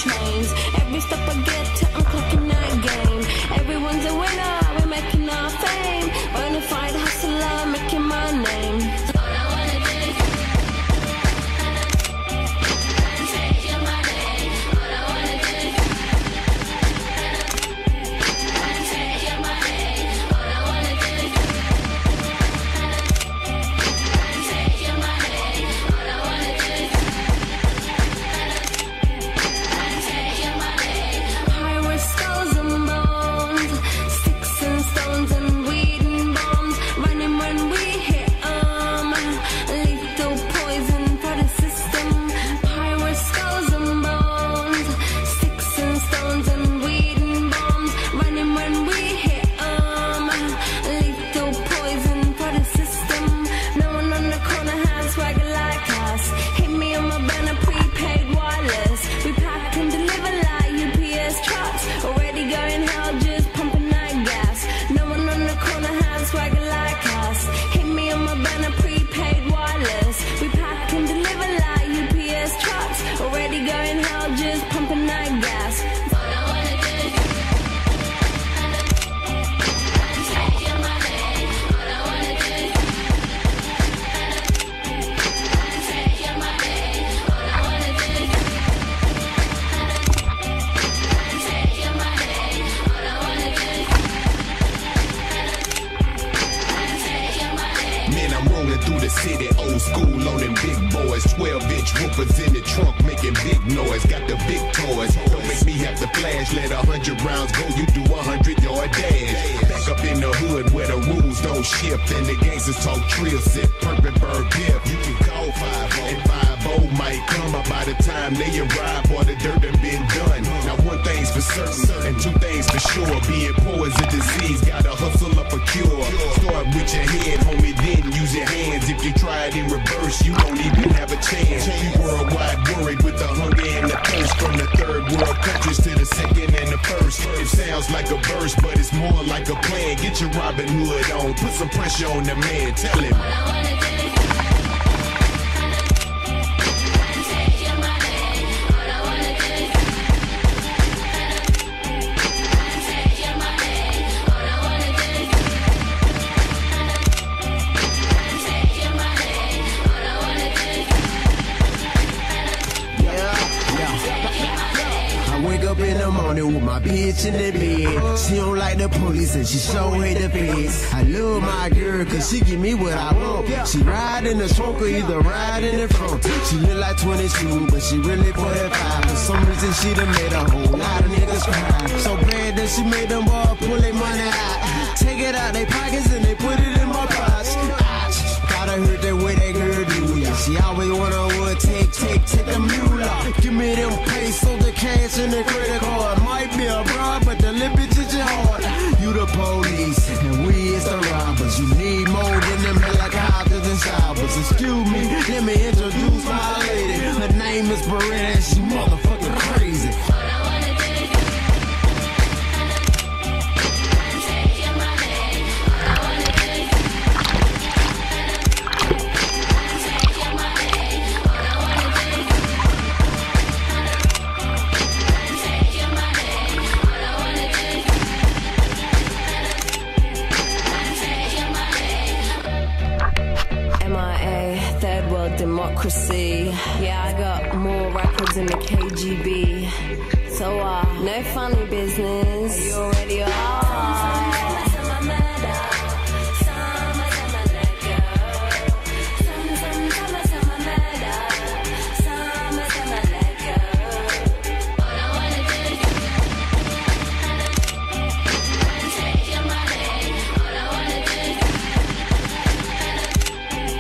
trains. Every step I get to, I'm clocking that game. Everyone's a winner, we're making our fame. Bonafide hustler, making my name. All I wanna do is take your money. All I wanna do is take your money. All I wanna do is take your money. All I wanna do is take your money. Pirates, skulls and bones, sticks and stones and weed and bombs. Running when we hit lethal poison for the system. Pirates, skulls and bones, sticks and stones and weed and bombs. Running when we hit lethal poison for the system. No one on the corner has swagger like us. Hit me on my banner, prepaid wireless. We pack and deliver like UPS trucks. Already going hell, just pumping that gas. No one on the corner has swagger like us. Hit me on my banner, prepaid wireless. We pack and deliver like UPS trucks. Already going hell, just pumping that gas. All I wanna do is take your money. All I wanna do is take your money. All I wanna do is take your money. All I wanna do is take your money. Man, I'm rolling through the city, old school on them big boys. 12-inch whoopers in the trunk making big noise. Got the big toys. Don't make me have to flash. Let 100 rounds go, you do 100-yard dash. Back up in the hood where the rules don't shift and the gangsters talk trill, sip, perp and burn gift. You can call 5-0 and 5-0 might come up by the time they arrive or the dirt done been done. Now one thing's for certain and two things for sure. Being poor is a disease, gotta hustle up a cure. Start with your head, homie, then use your hands. If you try it in reverse, you don't even have a chance. Worldwide worried with the hunger and the thirst. From the third world countries to the second and the first. It sounds like a verse, but it's more like a plan. Get your Robin Hood on, put some pressure on the man. Tell him. All I wanna do is take your money. All I wanna do is take your money. All I wanna do is take your money. All I wanna do is I wake up in the morning with my bitch in the bed. She don't like the police and she sure hate the feds. I love my girl cause she give me what I want. She ride in the trunk or either ride in the front. She look like 22 but she really 45. For some reason she done made a whole lot of niggas cry. So bad that she made them boys pull their money out. Take it out they pockets and they put it in my pots. Gotta heard that way that girl do ya. She always wanna take the mule off. Give me them pesos, the cash and the credit card. Might be a bribe, but the lip bitch is your heart. You the police, and we is the robbers. You need more than them helicopters and choppers. Excuse me, let me introduce my lady. Her name is Beretta, and she motherfucking crazy. all I wanna do is take your money. All I wanna do is take your money. All I wanna do is take your money. All I wanna do is take your money. MIA, third world democracy. Yeah, I got more records in the KGB. So, no funny business. You already are.